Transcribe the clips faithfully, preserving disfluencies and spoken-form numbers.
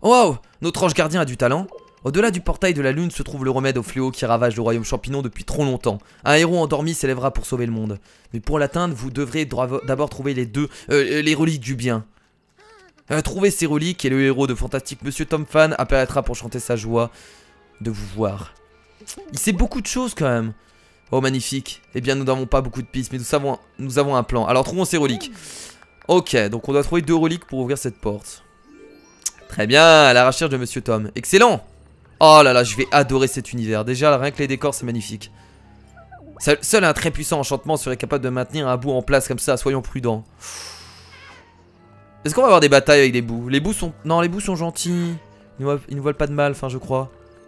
Oh, wow, notre ange gardien a du talent. Au-delà du portail de la lune se trouve le remède au fléau qui ravage le royaume champignon depuis trop longtemps. Un héros endormi s'élèvera pour sauver le monde. Mais pour l'atteindre, vous devrez d'abord trouver les deux, euh, les reliques du bien. Euh, trouver ces reliques et le héros de fantastique Monsieur Tom Fan apparaîtra pour chanter sa joie de vous voir. Il sait beaucoup de choses quand même. Oh magnifique. Eh bien nous n'avons pas beaucoup de pistes mais nous, savons, nous avons un plan. Alors trouvons ces reliques. Ok, donc on doit trouver deux reliques pour ouvrir cette porte. Très bien, à la recherche de Monsieur Tom. Excellent. Oh là là, je vais adorer cet univers. Déjà, rien que les décors, c'est magnifique. Seul, seul un très puissant enchantement serait capable de maintenir un bout en place comme ça, soyons prudents. Est-ce qu'on va avoir des batailles avec des bouts? Les bouts sont... Non, les bouts sont gentils. Ils ne nous veulent pas de mal, enfin, je crois.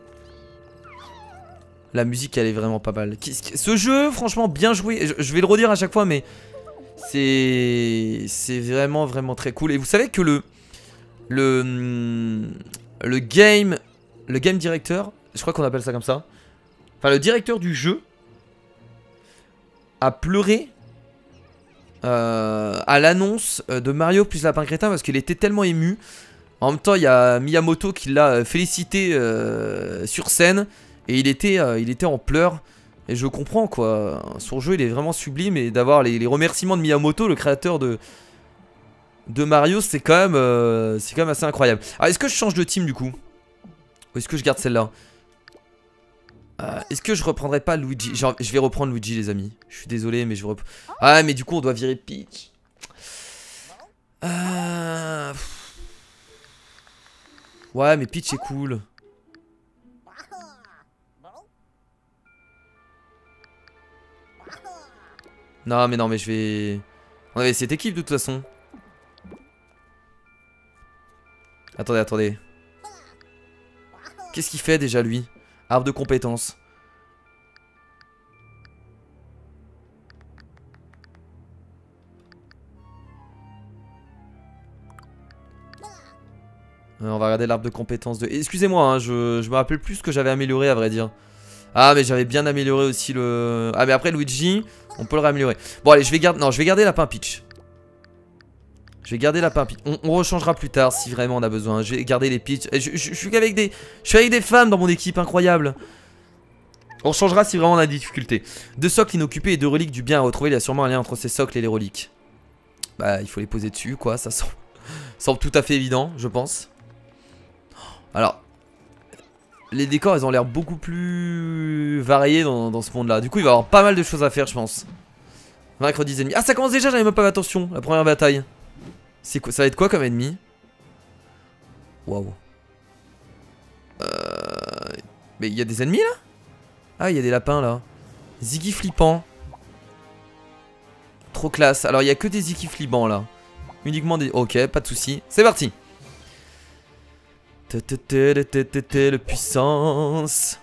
La musique, elle est vraiment pas mal. Ce jeu, franchement, bien joué. Je, je vais le redire à chaque fois, mais... C'est... C'est vraiment, vraiment très cool. Et vous savez que le... Le... Le game... Le game director, je crois qu'on appelle ça comme ça. Enfin, le directeur du jeu a pleuré euh, à l'annonce de Mario plus Lapin Crétin parce qu'il était tellement ému. En même temps, il y a Miyamoto qui l'a félicité euh, sur scène et il était, euh, il était en pleurs. Et je comprends quoi. Son jeu, il est vraiment sublime et d'avoir les, les remerciements de Miyamoto, le créateur de de Mario, c'est quand même, euh, c'est quand même assez incroyable. Alors, est-ce que je change de team du coup? Ou est-ce que je garde celle-là? euh, Est-ce que je reprendrai pas Luigi? Genre, je vais reprendre Luigi les amis. Je suis désolé mais je reprends. Ah mais du coup on doit virer Peach. euh... Ouais mais Peach est cool. Non mais non mais je vais... On avait cette équipe de toute façon. Attendez attendez. Qu'est-ce qu'il fait déjà lui? Arbre de compétences. euh, On va regarder l'arbre de compétences de... Excusez-moi hein, je, je me rappelle plus ce que j'avais amélioré à vrai dire. Ah mais j'avais bien amélioré aussi le... Ah mais après Luigi on peut le réaméliorer. Bon allez je vais garder... Non je vais garder Lapin Peach. Je vais garder Lapin Peach. On, on rechangera plus tard si vraiment on a besoin. Je vais garder les Peach. Je, je, je suis qu'avec des... Je suis avec des femmes dans mon équipe, incroyable. On changera si vraiment on a des difficultés. Deux socles inoccupés et deux reliques du bien à retrouver. Il y a sûrement un lien entre ces socles et les reliques. Bah il faut les poser dessus quoi. Ça semble, semble tout à fait évident je pense. Alors les décors ils ont l'air beaucoup plus variés dans, dans ce monde là. Du coup il va y avoir pas mal de choses à faire je pense. Vaincre dix ennemis. Ah ça commence déjà, j'avais même pas fait attention. La première bataille. C'est quoi? Ça va être quoi comme ennemi? Waouh. Euh... Mais il y a des ennemis là? Ah il y a des lapins là. Ziggy flippant. Trop classe. Alors il y a que des Ziggy flippants là. Uniquement des... Ok pas de soucis. C'est parti. Le puissance.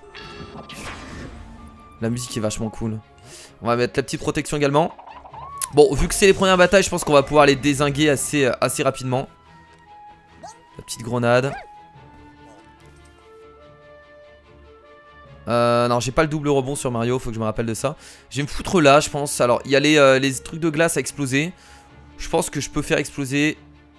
La musique est vachement cool. On va mettre la petite protection également. Bon, vu que c'est les premières batailles, je pense qu'on va pouvoir les dézinguer assez, assez rapidement. La petite grenade. Euh, non, j'ai pas le double rebond sur Mario, faut que je me rappelle de ça. Je vais me foutre là, je pense. Alors, il y a les, euh, les trucs de glace à exploser. Je pense que je peux faire exploser...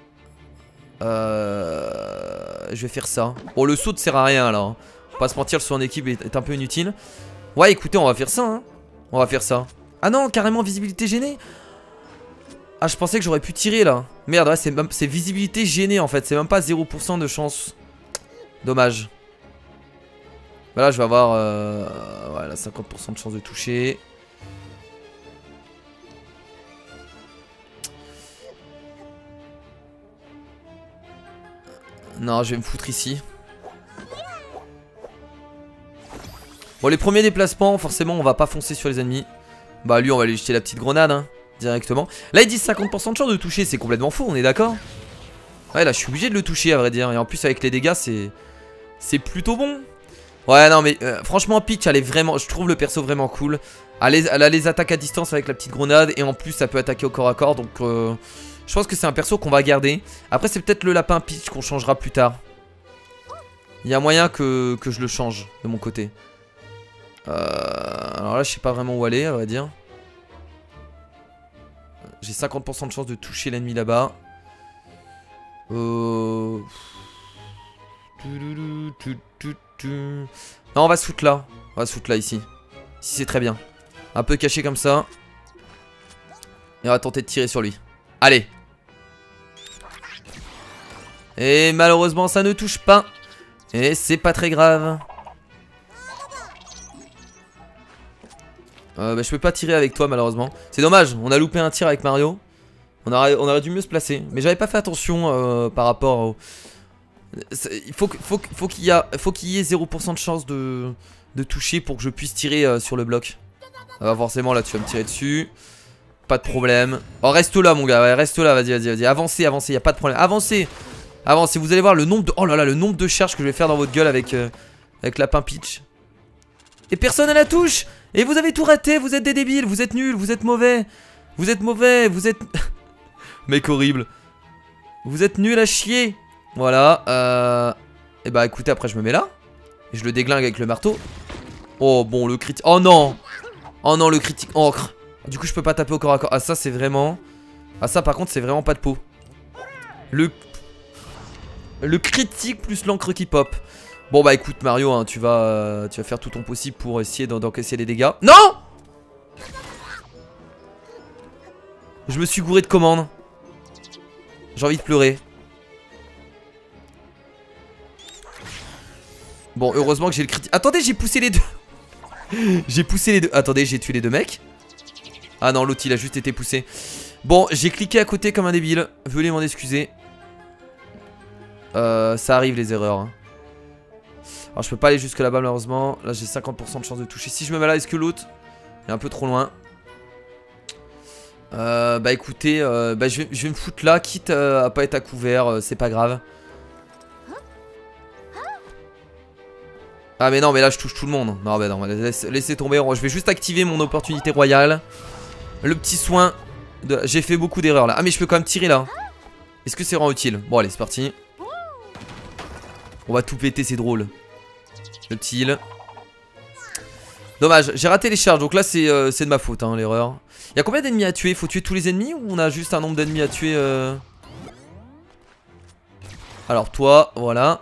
Euh... Je vais faire ça. Bon, le saut ne sert à rien, là. Hein. Faut pas se mentir, le saut en équipe est, est un peu inutile. Ouais, écoutez, on va faire ça, hein. On va faire ça. Ah non, carrément visibilité gênée. Ah, je pensais que j'aurais pu tirer là. Merde, ouais, c'est visibilité gênée en fait. C'est même pas zéro pour cent de chance. Dommage. Bah là, je vais avoir euh, voilà, cinquante pour cent de chance de toucher. Non, je vais me foutre ici. Bon, les premiers déplacements, forcément, on va pas foncer sur les ennemis. Bah, lui, on va lui jeter la petite grenade, hein. Directement. Là ils disent cinquante pour cent de chance de toucher. C'est complètement faux, on est d'accord? Ouais là je suis obligé de le toucher à vrai dire. Et en plus avec les dégâts c'est c'est plutôt bon. Ouais non mais euh, franchement Peach elle est vraiment... Je trouve le perso vraiment cool. Elle, elle a les attaques à distance avec la petite grenade. Et en plus ça peut attaquer au corps à corps. Donc euh, je pense que c'est un perso qu'on va garder. Après c'est peut-être le lapin Peach qu'on changera plus tard. Il y a moyen que, que je le change de mon côté. euh, Alors là je sais pas vraiment où aller à vrai dire. J'ai cinquante pour cent de chance de toucher l'ennemi là-bas. Euh... Non, on va se foutre là. On va se foutre là, ici. Ici, c'est très bien. Un peu caché comme ça. Et on va tenter de tirer sur lui. Allez. Et malheureusement, ça ne touche pas. Et c'est pas très grave. Euh, bah, je peux pas tirer avec toi, malheureusement. C'est dommage, on a loupé un tir avec Mario. On aurait, on aurait dû mieux se placer. Mais j'avais pas fait attention euh, par rapport au... Il faut, faut, faut qu'il y, a, faut qu'il y ait zéro pour cent de chance de, de toucher pour que je puisse tirer euh, sur le bloc. Ah, forcément, là, tu vas me tirer dessus. Pas de problème. Oh, reste là, mon gars. Ouais, reste là, vas-y, vas-y, vas-y. Avancez, avancez, y a pas de problème. Avancez. Avancez, vous allez voir le nombre de... Oh là là, le nombre de charges que je vais faire dans votre gueule avec, euh, avec Lapin Peach. Et personne à la touche. Et vous avez tout raté, vous êtes des débiles, vous êtes nuls, vous êtes mauvais. Vous êtes mauvais, vous êtes... Mec horrible. Vous êtes nuls à chier. Voilà, euh... Et bah écoutez, après je me mets là. Et je le déglingue avec le marteau. Oh bon, le critique... Oh non. Oh non, le critique encre. Du coup je peux pas taper au corps à corps. Ah ça c'est vraiment... Ah ça par contre c'est vraiment pas de peau. Le... Le critique plus l'encre qui pop. Bon bah écoute Mario, hein, tu, vas, euh, tu vas faire tout ton possible pour essayer d'encaisser les dégâts. Non! Je me suis gouré de commandes. J'ai envie de pleurer. Bon, heureusement que j'ai le critique. Attendez, j'ai poussé les deux. J'ai poussé les deux. Attendez, j'ai tué les deux mecs. Ah non, l'autre il a juste été poussé. Bon, j'ai cliqué à côté comme un débile. Veuillez m'en excuser. Euh, ça arrive les erreurs. Hein. Alors je peux pas aller jusque là-bas malheureusement. Là j'ai cinquante pour cent de chance de toucher. Si je me mets là, est-ce que l'autre est un peu trop loin? euh, Bah écoutez, euh, bah, je, vais, je vais me foutre là. Quitte euh, à pas être à couvert, euh, c'est pas grave. Ah mais non mais là je touche tout le monde. Non bah non, laisse, laissez tomber. Je vais juste activer mon opportunité royale. Le petit soin de... J'ai fait beaucoup d'erreurs là. Ah mais je peux quand même tirer là. Est-ce que c'est vraiment utile? Bon allez c'est parti. On va tout péter, c'est drôle. Le petit heal. Dommage, j'ai raté les charges. Donc là c'est euh, de ma faute hein, l'erreur. Il y a combien d'ennemis à tuer? Faut tuer tous les ennemis ou on a juste un nombre d'ennemis à tuer euh... Alors toi, voilà.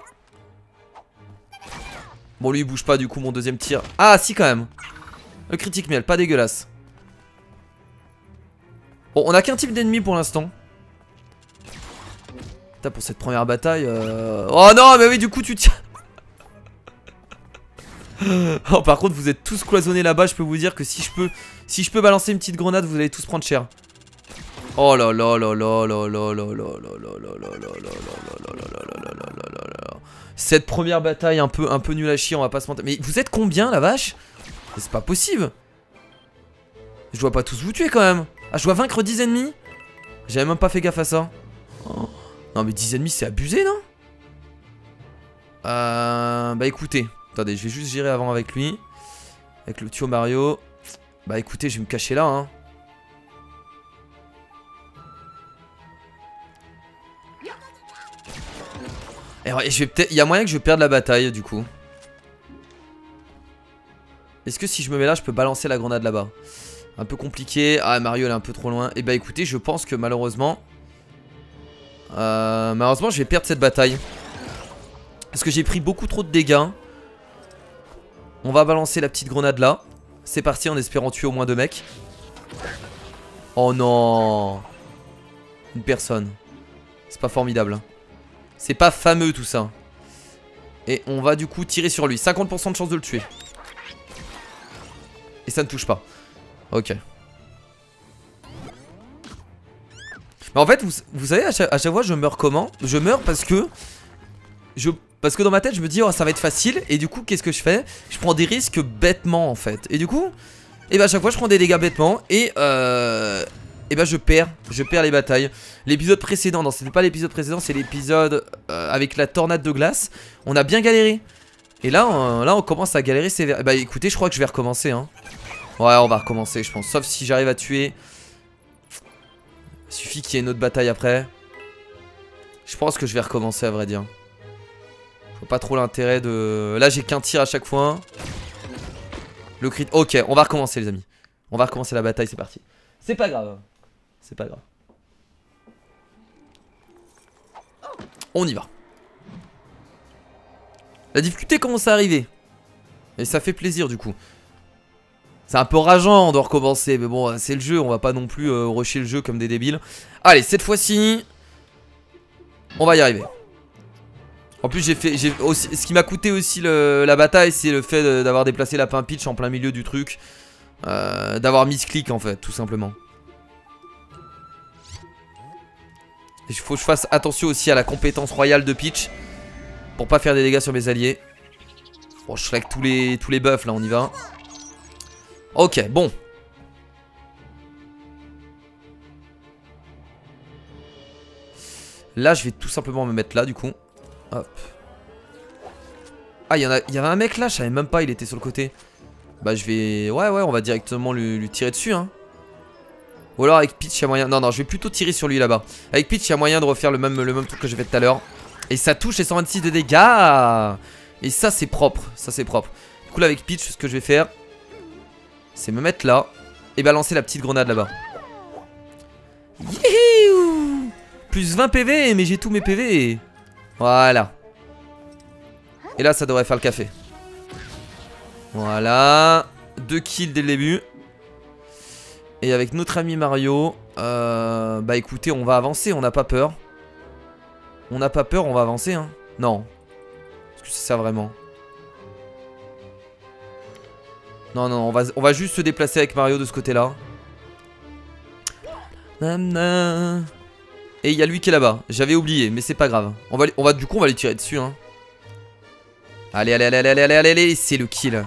Bon lui il bouge pas du coup mon deuxième tir. Ah si quand même. Le critique miel, pas dégueulasse. Bon on a qu'un type d'ennemi pour l'instant. Putain pour cette première bataille euh... Oh non mais oui du coup tu tiens. Oh par contre vous êtes tous cloisonnés là-bas. Je peux vous dire que si je peux Si je peux balancer une petite grenade vous allez tous prendre cher. Oh là là là là là là là là là là là là là là là. Cette première bataille un peu un peu nulle à chier, on va pas se mentir. Mais vous êtes combien la vache? C'est pas possible. Je dois pas tous vous tuer quand même. Ah je dois vaincre dix ennemis. J'avais même pas fait gaffe à ça. Oh. Non mais dix ennemis c'est abusé non? Euh, bah écoutez. Attendez je vais juste gérer avant avec lui. Avec le tuyau Mario. Bah écoutez je vais me cacher là hein. Et je vais peut-être. Il y a moyen que je perde la bataille du coup. Est-ce que si je me mets là je peux balancer la grenade là-bas? Un peu compliqué. Ah Mario elle est un peu trop loin. Et bah écoutez je pense que malheureusement euh, Malheureusement je vais perdre cette bataille. Parce que j'ai pris beaucoup trop de dégâts. On va balancer la petite grenade là. C'est parti en espérant tuer au moins deux mecs. Oh non. Une personne. C'est pas formidable. C'est pas fameux tout ça. Et on va du coup tirer sur lui. cinquante pour cent de chance de le tuer. Et ça ne touche pas. Ok. Mais en fait vous, vous savez à chaque, à chaque fois je meurs comment? Je meurs parce que je, Parce que dans ma tête je me dis oh ça va être facile. Et du coup qu'est-ce que je fais? Je prends des risques bêtement en fait. Et du coup et bah à chaque fois je prends des dégâts bêtement. Et euh Et bah je perds, je perds les batailles. L'épisode précédent, non c'était pas l'épisode précédent, c'est l'épisode euh, avec la tornade de glace. On a bien galéré. Et là on, là on commence à galérer sévère. Bah écoutez je crois que je vais recommencer hein. Ouais on va recommencer je pense. Sauf si j'arrive à tuer. Il suffit qu'il y ait une autre bataille après. Je pense que je vais recommencer à vrai dire. Je vois pas trop l'intérêt de... Là j'ai qu'un tir à chaque fois. Le crit... Ok on va recommencer les amis. On va recommencer la bataille c'est parti. C'est pas grave. C'est pas grave. On y va. La difficulté commence à arriver. Et ça fait plaisir du coup. C'est un peu rageant de recommencer. Mais bon, c'est le jeu. On va pas non plus euh, rusher le jeu comme des débiles. Allez, cette fois-ci, on va y arriver. En plus, j'ai fait. J'ai aussi, ce qui m'a coûté aussi le, la bataille, c'est le fait d'avoir déplacé Lapin Peach en plein milieu du truc. Euh, d'avoir mis ce clic en fait, tout simplement. Il faut que je fasse attention aussi à la compétence royale de Peach. Pour pas faire des dégâts sur mes alliés. Bon, je select tous les, tous les buffs là, on y va. Ok, bon. Là, je vais tout simplement me mettre là du coup. Hop. Ah, il y en a, il y avait un mec là, je savais même pas, il était sur le côté. Bah, je vais. Ouais, ouais, on va directement lui, lui tirer dessus, hein. Ou alors avec Peach, il y a moyen. Non, non, je vais plutôt tirer sur lui là-bas. Avec Peach, il y a moyen de refaire le même, le même truc que j'ai fait tout à l'heure. Et ça touche les cent vingt-six de dégâts. Et ça, c'est propre. Ça, c'est propre. Du coup, là, avec Peach, ce que je vais faire, c'est me mettre là et balancer la petite grenade là-bas. Youhou! Plus vingt P V, mais j'ai tous mes P V. Voilà. Et là, ça devrait faire le café. Voilà. Deux kills dès le début. Et avec notre ami Mario, euh, bah écoutez, on va avancer, on n'a pas peur. On n'a pas peur, on va avancer, hein. Non. Est-ce que c'est ça vraiment? Non, non, on va, on va juste se déplacer avec Mario de ce côté-là. Et il y a lui qui est là-bas. J'avais oublié, mais c'est pas grave. On va, on va, du coup, on va les tirer dessus, hein. Allez, allez, allez, allez, allez, allez, allez, c'est le kill.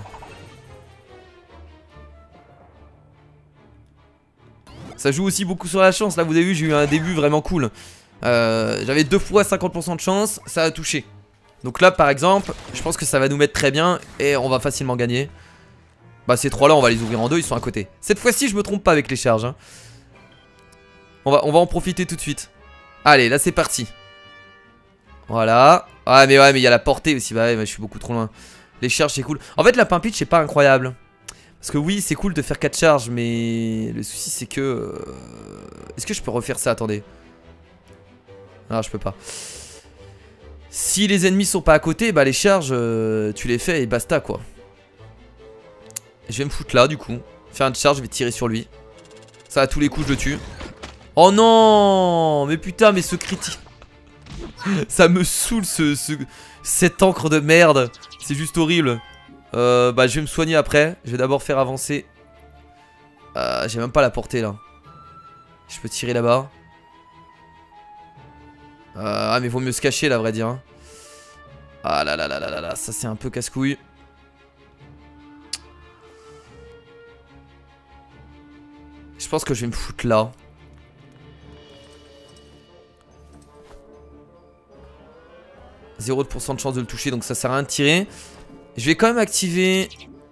Ça joue aussi beaucoup sur la chance. Là, vous avez vu, j'ai eu un début vraiment cool. Euh, J'avais deux fois cinquante pour cent de chance. Ça a touché. Donc là, par exemple, je pense que ça va nous mettre très bien. Et on va facilement gagner. Bah, ces trois-là, on va les ouvrir en deux. Ils sont à côté. Cette fois-ci, je me trompe pas avec les charges, hein. On va, on va en profiter tout de suite. Allez, là, c'est parti. Voilà. Ah, mais ouais, mais il y a la portée aussi. Bah, ouais, mais je suis beaucoup trop loin. Les charges, c'est cool. En fait, Lapin Peach, c'est pas incroyable. Parce que oui, c'est cool de faire quatre charges, mais le souci c'est que... Euh... Est-ce que je peux refaire ça? Attendez. Non, je peux pas. Si les ennemis sont pas à côté, bah les charges, euh, tu les fais et basta quoi. Je vais me foutre là du coup. Faire une charge, je vais tirer sur lui. Ça à tous les coups je le tue. Oh non! Mais putain, mais ce critique. Ça me saoule ce, ce, cette encre de merde. C'est juste horrible. Euh, bah je vais me soigner après. Je vais d'abord faire avancer. euh, J'ai même pas la portée là. Je peux tirer là-bas. euh, Ah mais vaut mieux se cacher là, à vrai dire, hein. Ah là là là là là là. Ça c'est un peu casse-couille. Je pense que je vais me foutre là. zéro pour cent de chance de le toucher, donc ça sert à rien de tirer. Je vais quand même activer...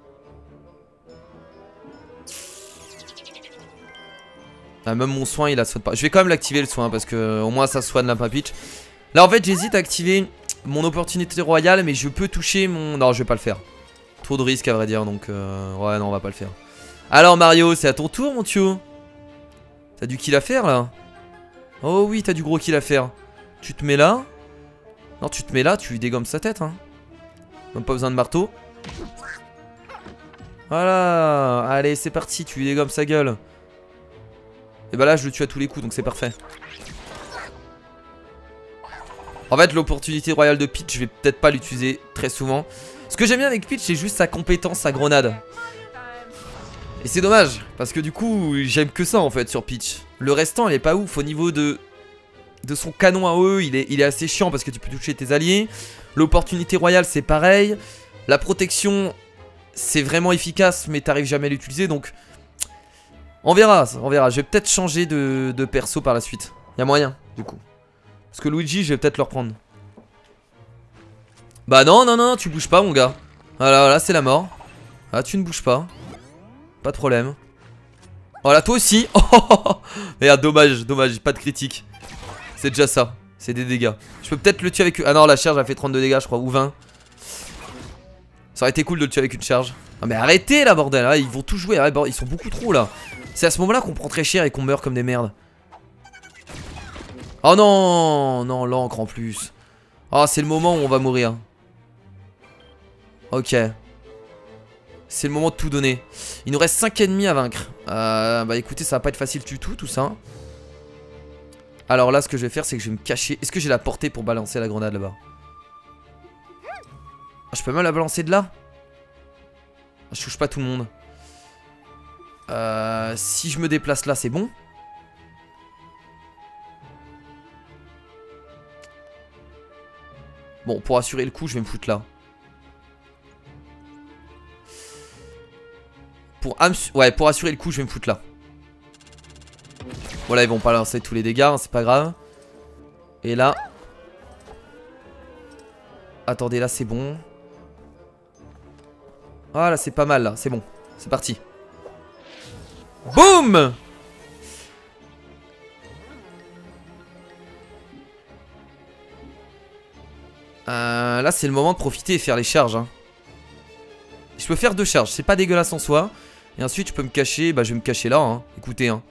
Ah, même mon soin il a soin pas. Je vais quand même l'activer le soin parce que au moins ça soigne Lapin Peach. Là en fait j'hésite à activer mon opportunité royale, mais je peux toucher mon... Non, je vais pas le faire. Trop de risques à vrai dire, donc euh... ouais non on va pas le faire. Alors Mario, c'est à ton tour mon tio. T'as du kill à faire là? Oh oui, t'as du gros kill à faire. Tu te mets là? Non, tu te mets là, tu lui dégommes sa tête, hein. Même pas besoin de marteau. Voilà. Allez, c'est parti, tu lui dégommes sa gueule. Et bah là, je le tue à tous les coups, donc c'est parfait. En fait, l'opportunité royale de Peach, je vais peut-être pas l'utiliser très souvent. Ce que j'aime bien avec Peach, c'est juste sa compétence, sa grenade. Et c'est dommage, parce que du coup, j'aime que ça en fait sur Peach. Le restant, il est pas ouf au niveau de... de son canon à eux, il est, il est assez chiant parce que tu peux toucher tes alliés. L'opportunité royale c'est pareil. La protection c'est vraiment efficace mais t'arrives jamais à l'utiliser, donc on verra, on verra. Je vais peut-être changer de, de perso par la suite. Il y a moyen du coup. Parce que Luigi je vais peut-être le reprendre. Bah non non non, tu bouges pas mon gars. Voilà, voilà, c'est la mort. Ah, tu ne bouges pas. Pas de problème. Voilà, toi aussi. Oh, merde, dommage, dommage, pas de critique. C'est déjà ça, c'est des dégâts. Je peux peut-être le tuer avec... Ah non, la charge a fait trente-deux dégâts je crois, ou vingt. Ça aurait été cool de le tuer avec une charge. Non mais arrêtez là bordel, là, ils vont tout jouer, ah, ils sont beaucoup trop là. C'est à ce moment là qu'on prend très cher et qu'on meurt comme des merdes. Oh non, non, l'encre en plus. Ah, c'est le moment où on va mourir. Ok. C'est le moment de tout donner. Il nous reste cinq ennemis à vaincre. Euh, bah écoutez, ça va pas être facile du tout, tout ça. Alors là, ce que je vais faire, c'est que je vais me cacher. Est-ce que j'ai la portée pour balancer la grenade là-bas? Ah, je peux même la balancer de là? Je touche pas tout le monde. Euh, si je me déplace là, c'est bon. Bon, pour assurer le coup, je vais me foutre là. Pour, ouais, pour assurer le coup, je vais me foutre là. Voilà, ils vont pas lancer tous les dégâts, hein, c'est pas grave. Et là... Attendez, là c'est bon. Ah là c'est pas mal là, c'est bon. C'est parti. Boum! Euh, là c'est le moment de profiter et faire les charges hein. Je peux faire deux charges, c'est pas dégueulasse en soi. Et ensuite je peux me cacher, bah je vais me cacher là hein. Écoutez hein.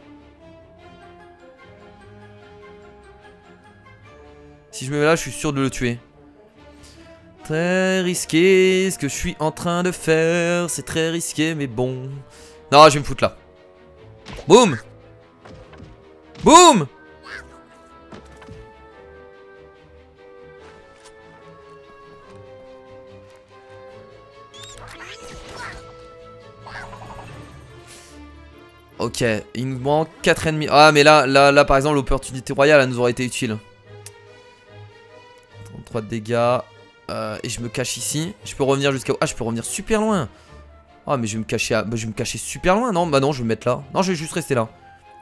Si je me mets là je suis sûr de le tuer. Très risqué ce que je suis en train de faire. C'est très risqué mais bon. Non je vais me foutre là. Boum. Boum. Ok, il nous manque quatre ennemis. Ah mais là, là, là par exemple l'opportunité royale elle nous aurait été utile. trente-trois de dégâts. Euh, et je me cache ici. Je peux revenir jusqu'à... Ah je peux revenir super loin. Ah mais je vais me cacher à... bah, je vais me cacher super loin. Non bah non je vais me mettre là. Non je vais juste rester là.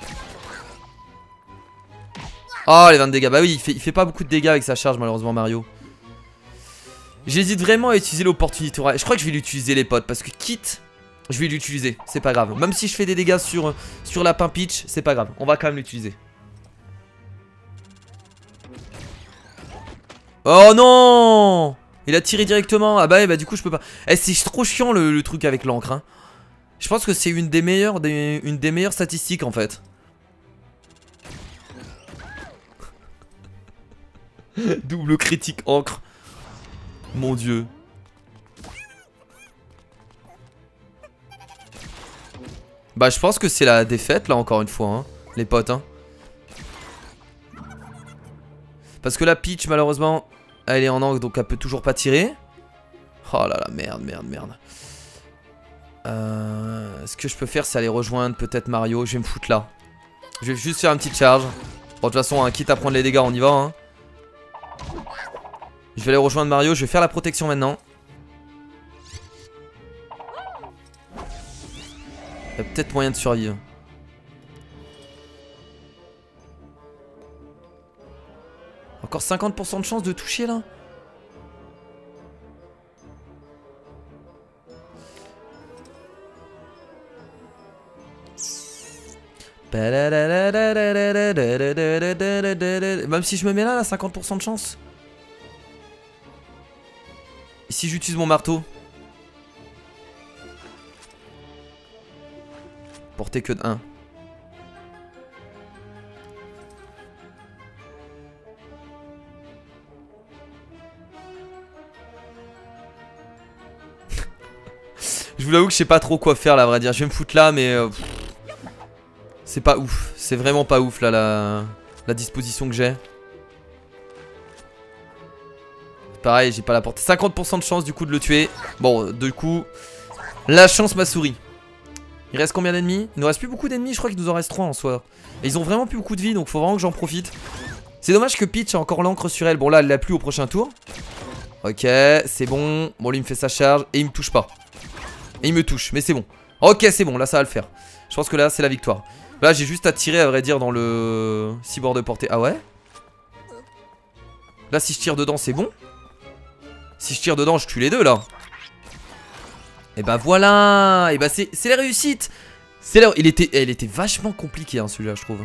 Oh les vingt de dégâts. Bah oui il fait, il fait pas beaucoup de dégâts avec sa charge malheureusement Mario. J'hésite vraiment à utiliser l'opportunité royale. Je crois que je vais l'utiliser les potes. Parce que quitte... Je vais l'utiliser, c'est pas grave. Même si je fais des dégâts sur, sur Lapin Peach, c'est pas grave. On va quand même l'utiliser. Oh non! Il a tiré directement. Ah bah, bah du coup je peux pas. Eh, c'est trop chiant le, le truc avec l'encre. Hein. Je pense que c'est une des meilleures des, une des meilleures statistiques en fait. Double critique encre. Mon dieu. Bah je pense que c'est la défaite là encore une fois hein, les potes hein. Parce que la Peach malheureusement elle est en angle donc elle peut toujours pas tirer. Oh là là merde merde merde. euh, Ce que je peux faire c'est aller rejoindre peut-être Mario. Je vais me foutre là. Je vais juste faire une petite charge. Bon de toute façon hein, quitte à prendre les dégâts on y va hein. Je vais aller rejoindre Mario. Je vais faire la protection maintenant. Il y a peut-être moyen de survivre. Encore cinquante pour cent de chance de toucher là. Même si je me mets là, là, cinquante pour cent de chance. Et si j'utilise mon marteau? Portée que de un. Je vous l'avoue que je sais pas trop quoi faire là, à vrai dire. Je vais me foutre là, mais euh, c'est pas ouf. C'est vraiment pas ouf là la, la disposition que j'ai. Pareil, j'ai pas la portée. cinquante pour cent de chance du coup de le tuer. Bon, du coup, la chance m'a souri. Il reste combien d'ennemis? Il nous reste plus beaucoup d'ennemis, je crois qu'il nous en reste trois en soi. Et ils ont vraiment plus beaucoup de vie, donc faut vraiment que j'en profite. C'est dommage que Peach a encore l'encre sur elle. Bon là, elle l'a plus au prochain tour. Ok, c'est bon. Bon, lui il me fait sa charge et il me touche pas. Et il me touche, mais c'est bon. Ok, c'est bon, là ça va le faire. Je pense que là c'est la victoire. Là j'ai juste à tirer à vrai dire dans le cyborg de portée. Ah ouais? Là si je tire dedans c'est bon. Si je tire dedans je tue les deux là. Et bah voilà. Et bah c'est la réussite. C'est la... Il était, elle était vachement compliqué hein, celui-là je trouve.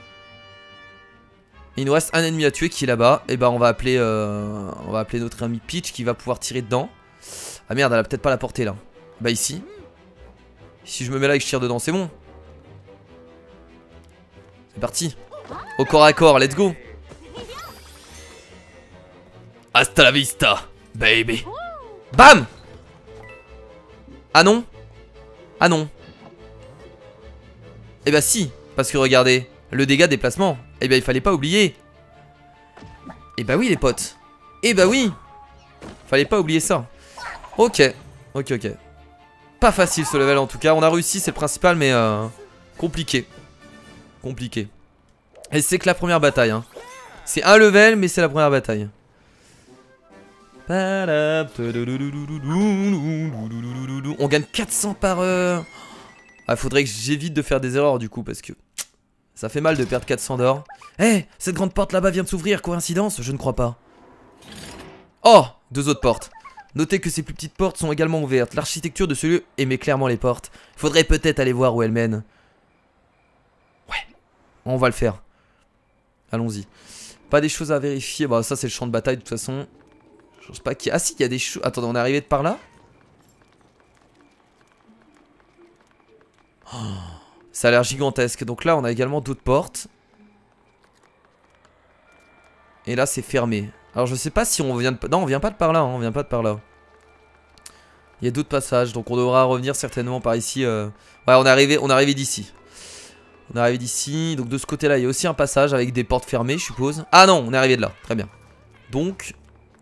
Il nous reste un ennemi à tuer qui est là-bas. Et bah on va appeler euh... on va appeler notre ami Peach qui va pouvoir tirer dedans. Ah merde, elle a peut-être pas la portée là. Bah ici. Si je me mets là et que je tire dedans c'est bon. C'est parti. Au corps à corps, let's go. Hasta la vista, baby. Bam. Ah non? Ah non. Eh bah si, parce que regardez, le dégât de déplacement. Eh bien il fallait pas oublier. Eh bah oui les potes. Eh bah oui. Fallait pas oublier ça. Ok, ok, ok. Pas facile ce level en tout cas. On a réussi, c'est le principal, mais euh, compliqué. Compliqué. Et c'est que la première bataille. Hein. C'est un level, mais c'est la première bataille. On gagne quatre cents par heure. Ah, faudrait que j'évite de faire des erreurs du coup, parce que ça fait mal de perdre quatre cents d'or. Eh, hey, cette grande porte là-bas vient de s'ouvrir, coïncidence? Je ne crois pas. Oh, deux autres portes. Notez que ces plus petites portes sont également ouvertes. L'architecture de ce lieu émet clairement les portes. Faudrait peut-être aller voir où elles mènent. Ouais, on va le faire. Allons-y. Pas des choses à vérifier. Bah ça c'est le champ de bataille de toute façon. Je pense pas qu'il y a... Ah si, il y a des choses... Attendez, on est arrivé de par là? Oh, ça a l'air gigantesque. Donc là on a également d'autres portes. Et là c'est fermé. Alors je sais pas si on vient de... Non on vient pas de par là, hein. On vient pas de par là. Il y a d'autres passages, donc on devra revenir certainement par ici. euh... Ouais, on est arrivé, on est arrivé d'ici. On est arrivé d'ici, donc de ce côté-là, il y a aussi un passage avec des portes fermées, je suppose. Ah non, on est arrivé de là, très bien. Donc,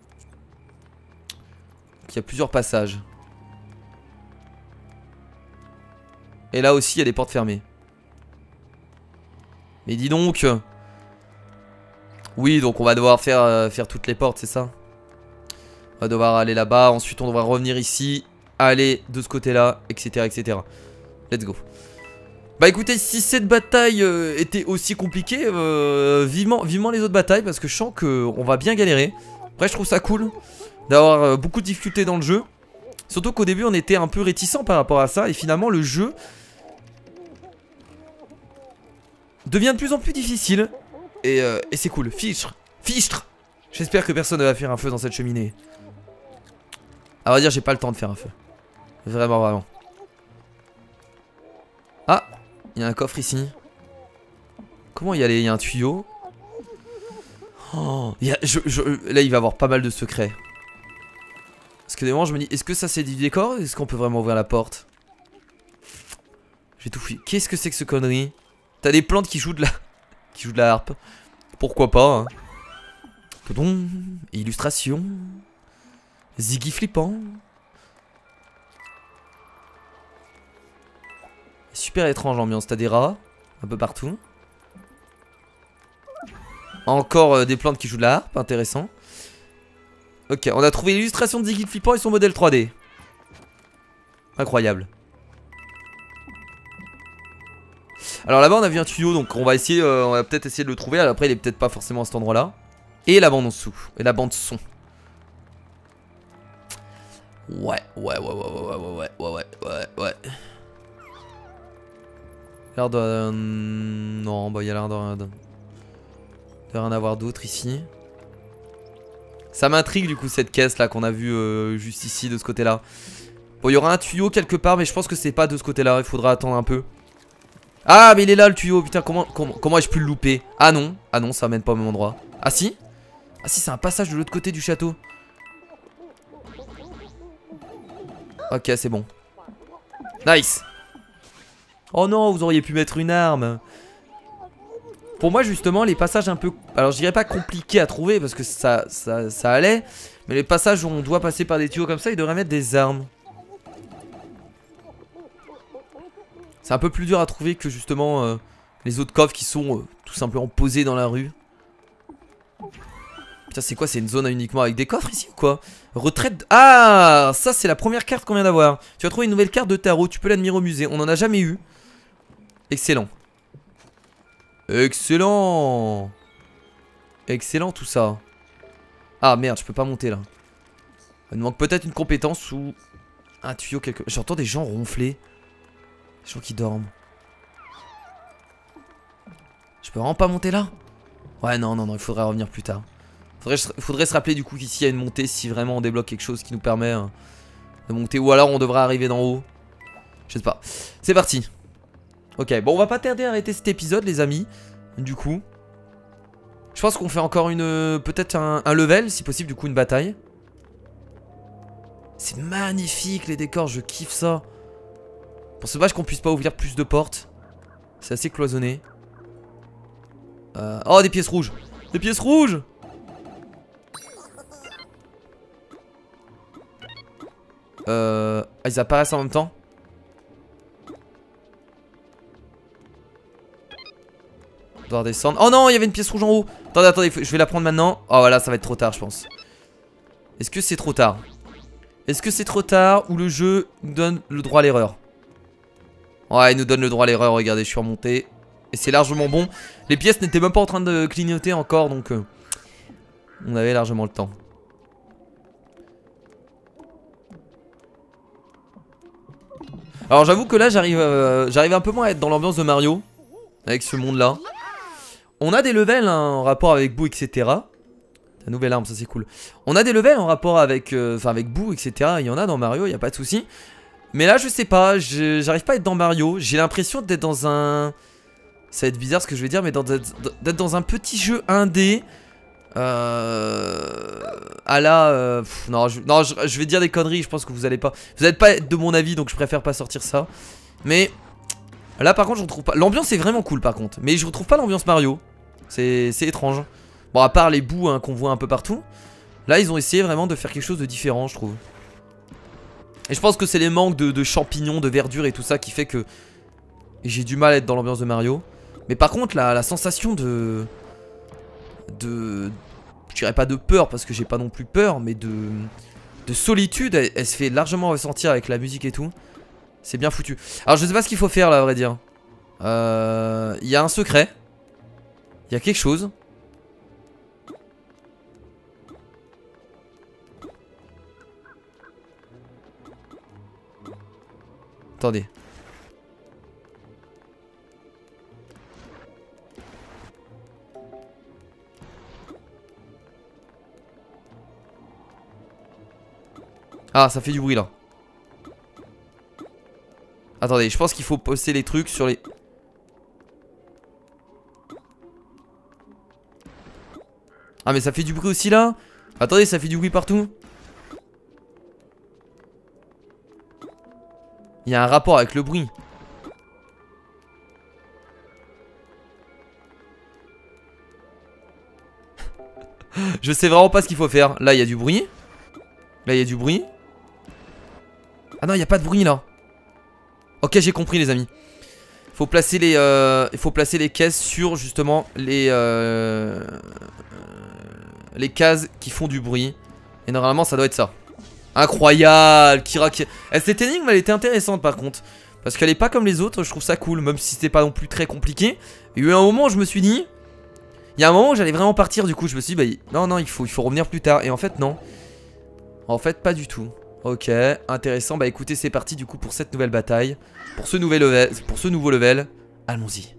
il y a plusieurs passages. Et là aussi, il y a des portes fermées. Mais dis donc. Oui, donc on va devoir faire, euh, faire toutes les portes, c'est ça? On va devoir aller là-bas, ensuite on devra revenir ici, aller de ce côté-là, et cetera, et cetera. Let's go. Bah écoutez, si cette bataille euh, était aussi compliquée, euh, vivement, vivement les autres batailles, parce que je sens qu'on va bien galérer. Après je trouve ça cool d'avoir euh, beaucoup de difficultés dans le jeu. Surtout qu'au début on était un peu réticents par rapport à ça, et finalement le jeu devient de plus en plus difficile. Et, euh, et c'est cool. Fichtre, fichtre. J'espère que personne ne va faire un feu dans cette cheminée. À vrai dire, j'ai pas le temps de faire un feu. Vraiment, vraiment. Ah, il y a un coffre ici. Comment y aller? Il y a un tuyau. Oh, y a, je, je, là, il va y avoir pas mal de secrets. Parce que des moments, je me dis, est-ce que ça c'est du décor? Est-ce qu'on peut vraiment ouvrir la porte? J'ai tout fouillé. Qu'est-ce que c'est que ce connerie? T'as des plantes qui jouent de la, qui jouent de la harpe. Pourquoi pas, hein. Don, illustration. Ziggy flippant. Super étrange l'ambiance, t'as des rats un peu partout. Encore euh, des plantes qui jouent de la harpe, intéressant. Ok, on a trouvé l'illustration de Ziggy flippant et son modèle trois D. Incroyable. Alors là-bas on a vu un tuyau, donc on va essayer, euh, on va peut-être essayer de le trouver. Alors après il est peut-être pas forcément à cet endroit là. Et la bande en dessous, et la bande son. Ouais, ouais, ouais, ouais, ouais, ouais, ouais, ouais, ouais, ouais. L'air de... Euh, non, bah il y a l'air de... de... de rien avoir d'autre ici. Ça m'intrigue du coup cette caisse là qu'on a vue euh, juste ici de ce côté là. Bon il y aura un tuyau quelque part mais je pense que c'est pas de ce côté là, il faudra attendre un peu. Ah mais il est là le tuyau, putain comment, comment, comment ai-je pu le louper? Ah non, ah non ça mène pas au même endroit. Ah si? Ah si c'est un passage de l'autre côté du château. Ok c'est bon. Nice. Oh non vous auriez pu mettre une arme. Pour moi justement les passages un peu... Alors je dirais pas compliqués à trouver parce que ça, ça, ça allait. Mais les passages où on doit passer par des tuyaux comme ça, ils devraient mettre des armes. C'est un peu plus dur à trouver que justement euh, les autres coffres qui sont euh, tout simplement posés dans la rue. Putain c'est quoi, c'est une zone uniquement avec des coffres ici ou quoi? Retraite... Ah ça c'est la première carte qu'on vient d'avoir. Tu as trouvé une nouvelle carte de tarot, tu peux l'admirer au musée. On n'en a jamais eu. Excellent. Excellent. Excellent tout ça. Ah merde je peux pas monter là. Il me manque peut-être une compétence ou un tuyau quelque... J'entends des gens ronfler. Des gens qui dorment. Je peux vraiment pas monter là? Ouais non non non il faudrait revenir plus tard. Faudrait, faudrait se rappeler du coup qu'ici il y a une montée si vraiment on débloque quelque chose qui nous permet euh, de monter. Ou alors on devra arriver d'en haut. Je sais pas. C'est parti. Ok bon on va pas tarder à arrêter cet épisode les amis. Du coup je pense qu'on fait encore une... Peut-être un, un level si possible du coup une bataille. C'est magnifique les décors, je kiffe ça. Bon, c'est dommage qu'on puisse pas ouvrir plus de portes. C'est assez cloisonné. Euh... Oh, des pièces rouges. Des pièces rouges. Euh... Ah, ils apparaissent en même temps. On doit redescendre. Oh non, il y avait une pièce rouge en haut. Attendez, attendez, je vais la prendre maintenant. Oh voilà, ça va être trop tard, je pense. Est-ce que c'est trop tard? Est-ce que c'est trop tard ou le jeu nous donne le droit à l'erreur? Ouais, il nous donne le droit à l'erreur, regardez, je suis remonté. Et c'est largement bon. Les pièces n'étaient même pas en train de clignoter encore, donc euh, on avait largement le temps. Alors j'avoue que là j'arrive euh, j'arrive un peu moins à être dans l'ambiance de Mario. Avec ce monde là. On a des levels hein, en rapport avec Boo, et cetera. La nouvelle arme, ça c'est cool. On a des levels en rapport avec euh, Enfin avec Boo, et cetera. Il y en a dans Mario, il n'y a pas de souci. Mais là je sais pas, j'arrive pas à être dans Mario. J'ai l'impression d'être dans un... Ça va être bizarre ce que je vais dire, mais d'être dans un petit jeu indé. Euh... À la... Euh... Pff, non, je, non je, je vais dire des conneries, je pense que vous allez pas... Vous n'êtes pas de mon avis, donc je préfère pas sortir ça. Mais... Là par contre je retrouve pas... L'ambiance est vraiment cool par contre. Mais je retrouve pas l'ambiance Mario. C'est étrange. Bon à part les bouts hein, qu'on voit un peu partout. Là ils ont essayé vraiment de faire quelque chose de différent je trouve. Et je pense que c'est les manques de, de champignons, de verdure et tout ça qui fait que j'ai du mal à être dans l'ambiance de Mario. Mais par contre la, la sensation de... De... Je dirais pas de peur parce que j'ai pas non plus peur. Mais de... De solitude elle, elle se fait largement ressentir avec la musique et tout. C'est bien foutu. Alors je sais pas ce qu'il faut faire là à vrai dire. Euh... Il y a un secret. Il y a quelque chose. Attendez. Ah, ça fait du bruit là. Attendez, je pense qu'il faut poster les trucs sur les... Ah mais ça fait du bruit aussi là. Attendez, ça fait du bruit partout. Il y a un rapport avec le bruit. Je sais vraiment pas ce qu'il faut faire. Là il y a du bruit. Là il y a du bruit. Ah non il n'y a pas de bruit là. Ok j'ai compris les amis. Faut placer les euh, il faut placer les caisses sur justement les euh, les cases qui font du bruit. Et normalement ça doit être ça. Incroyable Kira qui... eh, cette énigme elle était intéressante par contre. Parce qu'elle est pas comme les autres. Je trouve ça cool. Même si c'était pas non plus très compliqué. Il y a eu un moment où je me suis dit... Il y a un moment où j'allais vraiment partir. Du coup je me suis dit bah, non non il faut, il faut revenir plus tard. Et en fait non. En fait pas du tout. Ok intéressant. Bah écoutez c'est parti du coup pour cette nouvelle bataille. Pour ce, nouvel level, pour ce nouveau level. Allons-y.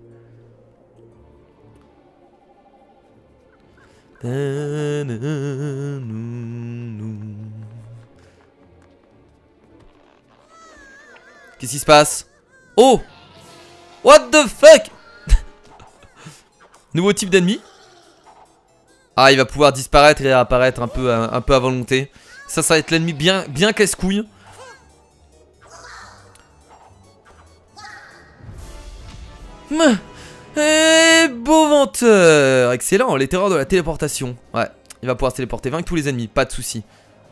Qu'est-ce qui se passe? Oh! What the fuck? Nouveau type d'ennemi. Ah il va pouvoir disparaître et réapparaître un peu, un, un peu à volonté. Ça ça va être l'ennemi bien, bien casse-couille. Et beau venteur. Excellent, les terreurs de la téléportation. Ouais, il va pouvoir se téléporter, vaincre tous les ennemis, pas de soucis.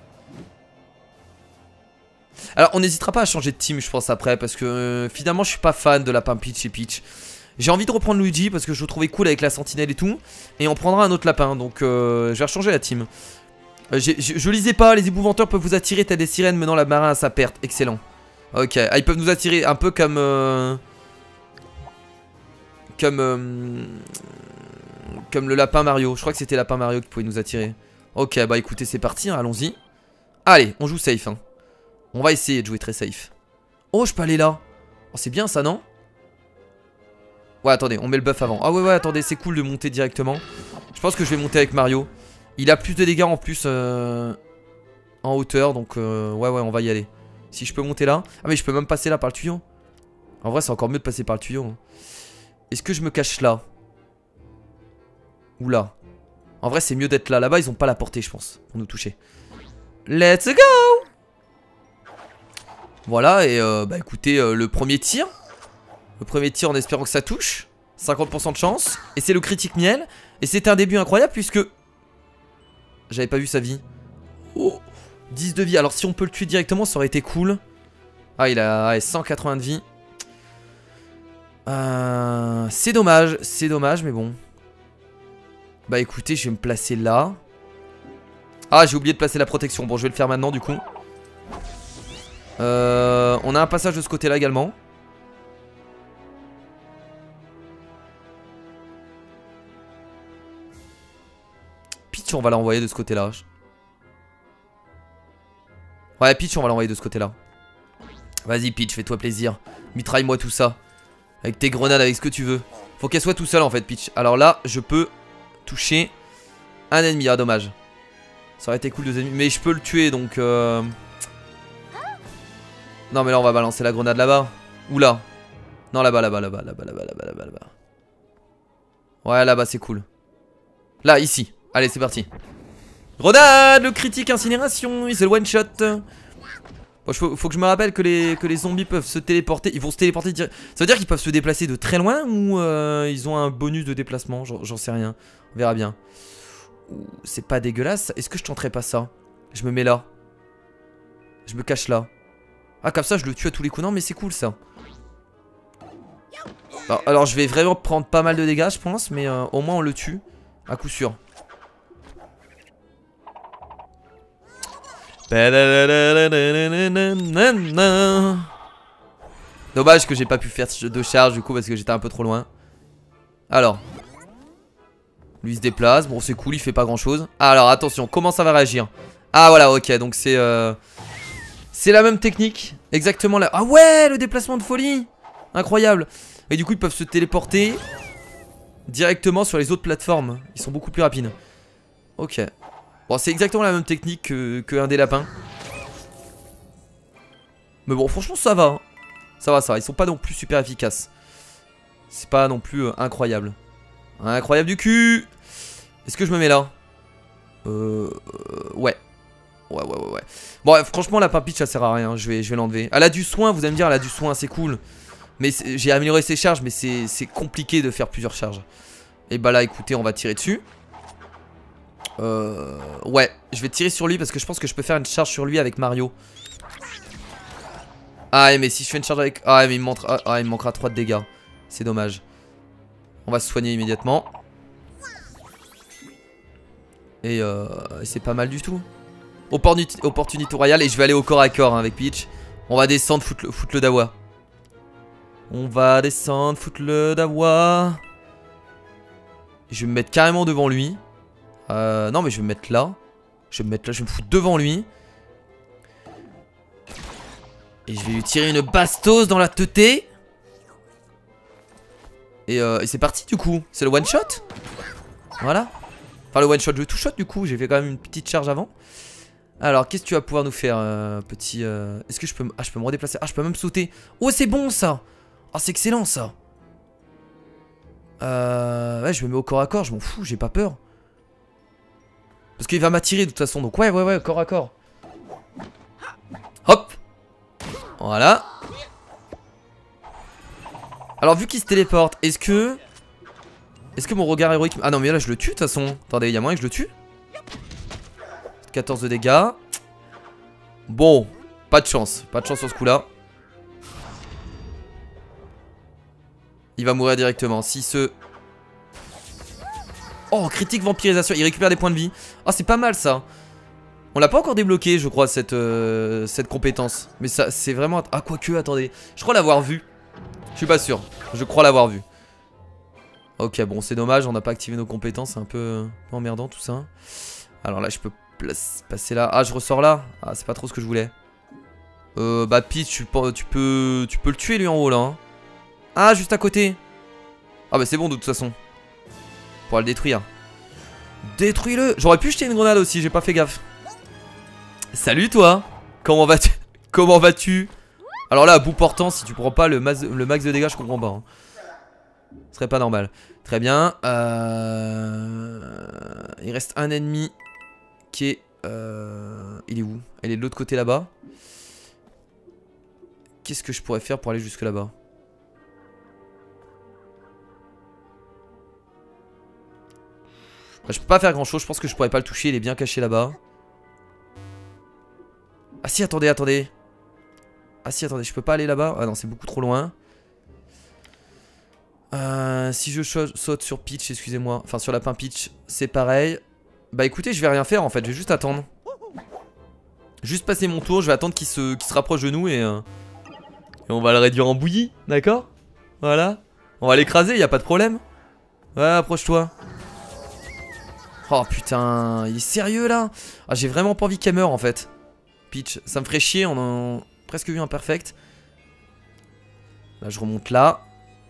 Alors on n'hésitera pas à changer de team je pense après. Parce que euh, finalement je suis pas fan de Lapin Peach et Peach. J'ai envie de reprendre Luigi parce que je le trouvais cool avec la sentinelle et tout. Et on prendra un autre lapin. Donc euh, je vais rechanger la team. euh, je, je lisais pas, les épouvanteurs peuvent vous attirer tels des sirènes menant la marin à sa perte. Excellent. Ok, ah, ils peuvent nous attirer un peu comme... Euh... Comme... Euh... Comme le lapin Mario. Je crois que c'était lapin Mario qui pouvait nous attirer. Ok, bah écoutez c'est parti, hein, allons-y. Allez, on joue safe hein. On va essayer de jouer très safe. Oh je peux aller là. Oh c'est bien ça non? Ouais attendez on met le buff avant. Ah ouais ouais attendez c'est cool de monter directement. Je pense que je vais monter avec Mario. Il a plus de dégâts en plus euh, en hauteur. Donc euh, ouais ouais on va y aller. Si je peux monter là. Ah mais je peux même passer là par le tuyau. En vrai c'est encore mieux de passer par le tuyau hein. Est-ce que je me cache là? Ou là? En vrai c'est mieux d'être là. Là-bas ils ont pas la portée je pense pour nous toucher. Let's go! Voilà, et euh, bah écoutez, euh, le premier tir. Le premier tir en espérant que ça touche. cinquante pour cent de chance. Et c'est le critique miel. Et c'est un début incroyable puisque... J'avais pas vu sa vie. Oh, dix de vie. Alors si on peut le tuer directement, ça aurait été cool. Ah, il a ouais, cent quatre-vingts de vie. Euh, c'est dommage, c'est dommage, mais bon. Bah écoutez, je vais me placer là. Ah, j'ai oublié de placer la protection. Bon, je vais le faire maintenant du coup. Euh, on a un passage de ce côté-là également. Peach, on va l'envoyer de ce côté-là. Ouais, Peach, on va l'envoyer de ce côté-là. Vas-y, Peach, fais-toi plaisir. Mitraille-moi tout ça. Avec tes grenades, avec ce que tu veux. Faut qu'elle soit tout seule en fait, Peach. Alors là, je peux toucher un ennemi. Ah, dommage. Ça aurait été cool, deux ennemis. Mais je peux le tuer donc. Euh... Non, mais là, on va balancer la grenade là-bas. Ou là. Non, là-bas, là-bas, là-bas, là-bas, là-bas, là-bas, là-bas, là-bas. Ouais, là-bas, c'est cool. Là, ici. Allez, c'est parti. Grenade, le critique incinération. C'est le one shot. Bon, faut, faut que je me rappelle que les, que les zombies peuvent se téléporter. Ils vont se téléporter direct. Ça veut dire qu'ils peuvent se déplacer de très loin ou euh, ils ont un bonus de déplacement? J'en sais rien. On verra bien. C'est pas dégueulasse. Est-ce que je tenterais pas ça? Je me mets là. Je me cache là. Ah, comme ça, je le tue à tous les coups. Non, mais c'est cool ça. Alors, alors, je vais vraiment prendre pas mal de dégâts, je pense. Mais euh, au moins, on le tue. À coup sûr. Dommage que j'ai pas pu faire de charge du coup parce que j'étais un peu trop loin. Alors. Lui se déplace. Bon, c'est cool, il fait pas grand chose. Alors, attention, comment ça va réagir? Ah, voilà, ok. Donc, c'est. Euh... C'est la même technique. Exactement là. Ah, ouais, le déplacement de folie. Incroyable. Et du coup, ils peuvent se téléporter directement sur les autres plateformes. Ils sont beaucoup plus rapides. Ok. Bon, c'est exactement la même technique que, que un des lapins. Mais bon, franchement, ça va. Hein. Ça va, ça va. Ils sont pas non plus super efficaces. C'est pas non plus euh, incroyable. Incroyable du cul. Est-ce que je me mets là? Euh... euh ouais. Ouais, ouais, ouais, ouais. Bon, ouais, franchement, la Peach, ça sert à rien. Je vais, je vais l'enlever. Elle a du soin, vous allez me dire, elle a du soin, c'est cool. Mais j'ai amélioré ses charges, mais c'est compliqué de faire plusieurs charges. Et bah là, écoutez, on va tirer dessus. Euh, ouais, je vais tirer sur lui parce que je pense que je peux faire une charge sur lui avec Mario. Ah, mais si je fais une charge avec... Ah, mais il me, manquera... ah, il me manquera trois de dégâts. C'est dommage. On va se soigner immédiatement. Et euh, c'est pas mal du tout. Opportunité, opportunité royale. Et je vais aller au corps à corps hein, avec Peach. On va descendre, foutre le, foutre le dawa. On va descendre, foutre le dawa. Je vais me mettre carrément devant lui. Euh, non mais je vais me mettre là. Je vais me mettre là, je vais me foutre devant lui. Et je vais lui tirer une bastos dans la teuté. Et, euh, et c'est parti du coup. C'est le one shot. Voilà. Enfin le one shot, le two shot du coup. J'ai fait quand même une petite charge avant. Alors qu'est-ce que tu vas pouvoir nous faire euh, petit euh... Est-ce que je peux me... Ah je peux me redéplacer. Ah je peux même sauter. Oh c'est bon ça. Ah c'est excellent ça. Euh... Ouais je me mets au corps à corps. Je m'en fous, j'ai pas peur. Parce qu'il va m'attirer de toute façon. Donc ouais ouais ouais corps à corps. Hop. Voilà. Alors vu qu'il se téléporte, est-ce que... Est-ce que mon regard héroïque... Ah non mais là je le tue de toute façon. Attendez, il y a moyen que je le tue. quatorze de dégâts. Bon, pas de chance. Pas de chance sur ce coup là. Il va mourir directement. Si ce... Oh, critique vampirisation. Il récupère des points de vie. Ah, c'est pas mal ça. On l'a pas encore débloqué, je crois, cette, euh, cette compétence. Mais ça, c'est vraiment... Ah, quoique, attendez. Je crois l'avoir vu. Je suis pas sûr. Je crois l'avoir vu. Ok, bon, c'est dommage. On n'a pas activé nos compétences. C'est un peu, un peu emmerdant tout ça. Alors là, je peux place, passer là. Ah, je ressors là. Ah, c'est pas trop ce que je voulais. Euh, bah, Peach, tu, tu, peux, tu peux le tuer lui en haut là. Hein. Ah, juste à côté. Ah, bah, c'est bon de toute façon. On pourra le détruire. Détruis-le. J'aurais pu jeter une grenade aussi, j'ai pas fait gaffe. Salut toi. Comment vas-tu? Comment vas-tu? Alors là, à bout portant, si tu prends pas le max, le max de dégâts, je comprends pas. Hein. Ce serait pas normal. Très bien. Euh... Il reste un ennemi qui est... Euh... Il est où? Il est de l'autre côté là-bas. qu'est-ce que je pourrais faire pour aller jusque là-bas? Bah, je peux pas faire grand chose, je pense que je pourrais pas le toucher, il est bien caché là-bas. Ah si, attendez, attendez. Ah si, attendez, je peux pas aller là-bas. Ah non, c'est beaucoup trop loin. Euh, si je saute sur Peach, excusez-moi. Enfin, sur Lapin Peach, c'est pareil. Bah écoutez, je vais rien faire en fait, je vais juste attendre. Juste passer mon tour, je vais attendre qu'il se, qu'il se rapproche de nous et, euh, et on va le réduire en bouillie, d'accord? Voilà. On va l'écraser, y a pas de problème. Ouais, approche-toi. Oh putain, il est sérieux là? Ah, j'ai vraiment pas envie qu'elle meure en fait. Peach, ça me ferait chier, on a presque vu un perfect. Là, je remonte là.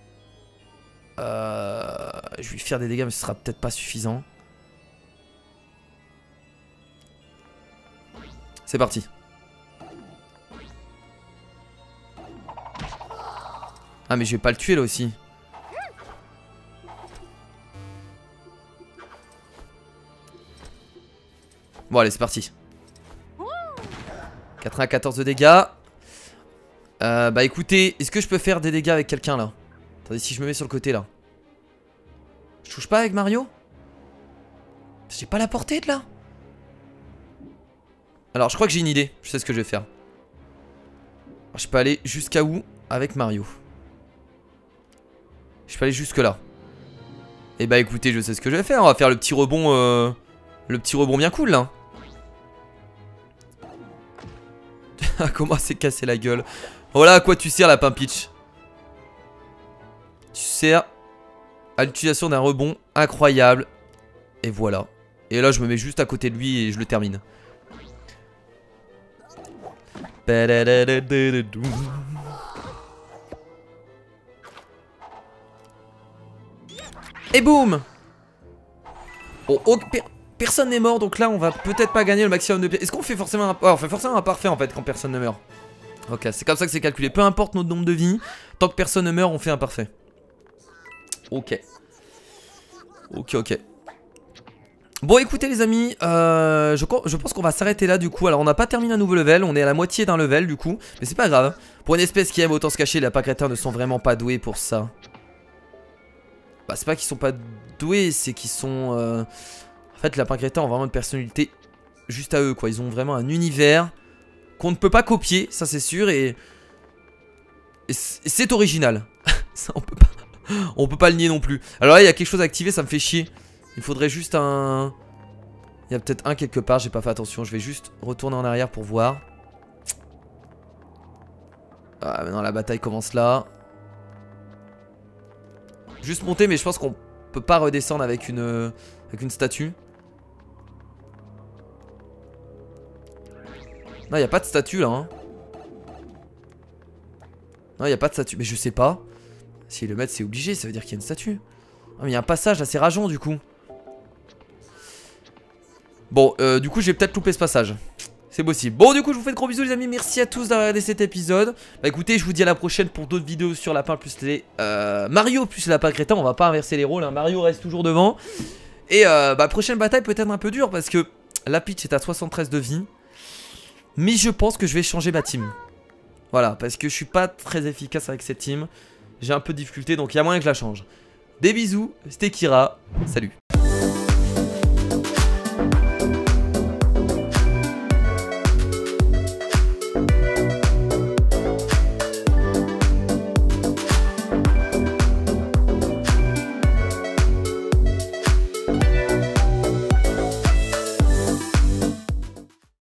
Euh, je vais lui faire des dégâts, mais ce sera peut-être pas suffisant. C'est parti. Ah, mais je vais pas le tuer là aussi. Bon, allez, c'est parti. quatre-vingt-quatorze de dégâts. Euh, bah écoutez, est-ce que je peux faire des dégâts avec quelqu'un là? Attendez, si je me mets sur le côté là. Je touche pas avec Mario? J'ai pas la portée de là. Alors je crois que j'ai une idée. Je sais ce que je vais faire. Alors, je peux aller jusqu'à où avec Mario? Je peux aller jusque là. Et bah écoutez, je sais ce que je vais faire. On va faire le petit rebond euh, Le petit rebond bien cool là. Comment c'est cassé la gueule. Voilà à quoi tu sers Lapin Peach. Tu sers à l'utilisation d'un rebond incroyable. Et voilà. Et là je me mets juste à côté de lui et je le termine. Et boum. Bon, oh, per personne n'est mort, donc là on va peut-être pas gagner le maximum de pièces. Est-ce qu'on fait forcément un... Oh, on fait forcément un parfait en fait quand personne ne meurt. Ok, c'est comme ça que c'est calculé. Peu importe notre nombre de vies, tant que personne ne meurt, on fait un parfait. Ok. Ok, ok. Bon écoutez les amis, euh, je, je pense qu'on va s'arrêter là du coup. Alors on n'a pas terminé un nouveau level, on est à la moitié d'un level du coup. Mais c'est pas grave, pour une espèce qui aime autant se cacher, les lapins crétins ne sont vraiment pas doués pour ça. Bah c'est pas qu'ils sont pas doués, c'est qu'ils sont... Euh... En fait les lapins crétins ont vraiment une personnalité juste à eux quoi. Ils ont vraiment un univers qu'on ne peut pas copier, ça c'est sûr. Et, et c'est original. Ça on peut pas... On peut pas le nier non plus. Alors là il y a quelque chose à activer, ça me fait chier. Il faudrait juste un... Il y a peut-être un quelque part, j'ai pas fait attention. Je vais juste retourner en arrière pour voir. Ah maintenant la bataille commence là. Juste monter, mais je pense qu'on peut pas redescendre avec une, avec une statue. Non, il n'y a pas de statue là hein. Non, il n'y a pas de statue, mais je sais pas. Si le mettre c'est obligé, ça veut dire qu'il y a une statue. Ah mais il y a un passage assez rageant du coup. Bon, euh, du coup, j'ai peut-être loupé ce passage. C'est possible. Bon, du coup, je vous fais de gros bisous, les amis. Merci à tous d'avoir regardé cet épisode. Bah, écoutez, je vous dis à la prochaine pour d'autres vidéos sur Lapin plus les... Euh, Mario plus les lapins crétins. On va pas inverser les rôles. Hein. Mario reste toujours devant. Et, euh, bah, prochaine bataille peut être un peu dure parce que la Peach est à soixante-treize de vie. Mais je pense que je vais changer ma team. Voilà, parce que je suis pas très efficace avec cette team. J'ai un peu de difficulté, donc il y a moyen que je la change. Des bisous, c'était Kira. Salut.